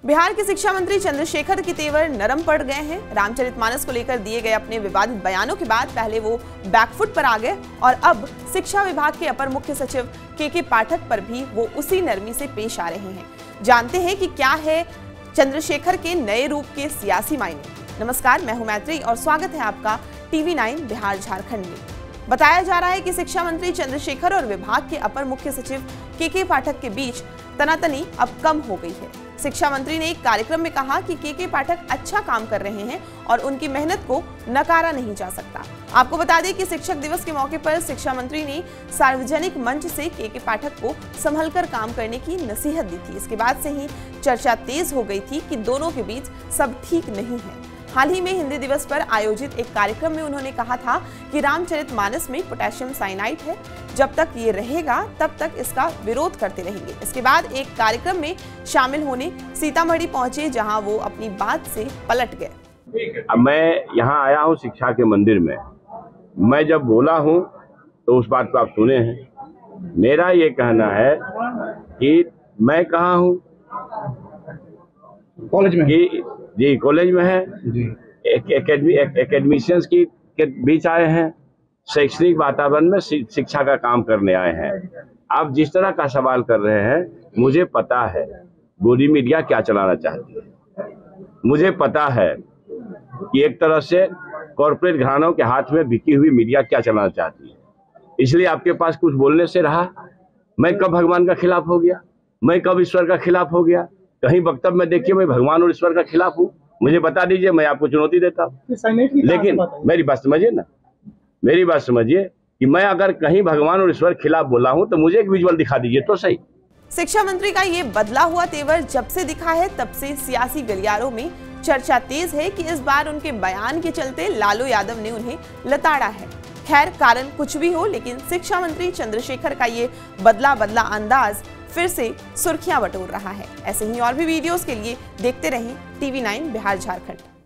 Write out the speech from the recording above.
बिहार के शिक्षा मंत्री चंद्रशेखर के तेवर नरम पड़ गए हैं। रामचरितमानस को लेकर दिए गए अपने विवादित बयानों के बाद पहले वो बैकफुट पर आ गए और अब शिक्षा विभाग के अपर मुख्य सचिव के पाठक पर भी वो उसी नरमी से पेश आ रहे हैं। जानते हैं कि क्या है चंद्रशेखर के नए रूप के सियासी मायने। नमस्कार, मैं हूं मैत्री और स्वागत है आपका TV9 बिहार झारखंड में। बताया जा रहा है कि शिक्षा मंत्री चंद्रशेखर और विभाग के अपर मुख्य सचिव के पाठक के बीच तनातनी अब कम हो गई है। शिक्षा मंत्री ने एक कार्यक्रम में कहा कि के पाठक अच्छा काम कर रहे हैं और उनकी मेहनत को नकारा नहीं जा सकता। आपको बता दें कि शिक्षक दिवस के मौके पर शिक्षा मंत्री ने सार्वजनिक मंच से के पाठक को संभलकर काम करने की नसीहत दी थी। इसके बाद से ही चर्चा तेज हो गई थी कि दोनों के बीच सब ठीक नहीं है। हाल ही में हिंदी दिवस पर आयोजित एक कार्यक्रम में उन्होंने कहा था कि रामचरितमानस में पोटेशियम साइनाइड है, जब तक ये रहेगा तब तक इसका विरोध करते रहेंगे। इसके बाद एक कार्यक्रम में शामिल होने सीतामढ़ी पहुंचे, जहां वो अपनी बात से पलट गए। अब मैं यहाँ आया हूँ शिक्षा के मंदिर में। मैं जब बोला हूँ तो उस बात को आप सुने हैं। मेरा ये कहना है कि मैं कहाँ हूँ, कॉलेज में जी कॉलेज में है जी। एकेडमिशियंस के बीच आए हैं, शैक्षणिक वातावरण में शिक्षा का काम करने आए हैं। आप जिस तरह का सवाल कर रहे हैं, मुझे पता है गोदी मीडिया क्या चलाना चाहती है। मुझे पता है कि एक तरह से कॉर्पोरेट घरानों के हाथ में बिकी हुई मीडिया क्या चलाना चाहती है। इसलिए आपके पास कुछ बोलने से रहा। मैं कब भगवान का खिलाफ हो गया? मैं कब ईश्वर का खिलाफ हो गया? कहीं वक्तव्य में देखिए मैं भगवान और ईश्वर का खिलाफ हूँ, मुझे बता दीजिए, मैं आपको चुनौती देता हूँ। लेकिन मेरी बात समझिए ना, मेरी बात समझिए कि मैं अगर कहीं भगवान और ईश्वर के खिलाफ बोला हूँ तो मुझे एक विजुअल दिखा दीजिए तो सही। शिक्षा मंत्री का ये बदला हुआ तेवर जब से दिखा है तब से सियासी गलियारों में चर्चा तेज है कि इस बार उनके बयान के चलते लालू यादव ने उन्हें लताड़ा है। खैर, कारण कुछ भी हो, लेकिन शिक्षा मंत्री चंद्रशेखर का ये बदला अंदाज फिर से सुर्खियां बटोर रहा है। ऐसे ही और भी वीडियोस के लिए देखते रहें TV9 बिहार झारखंड।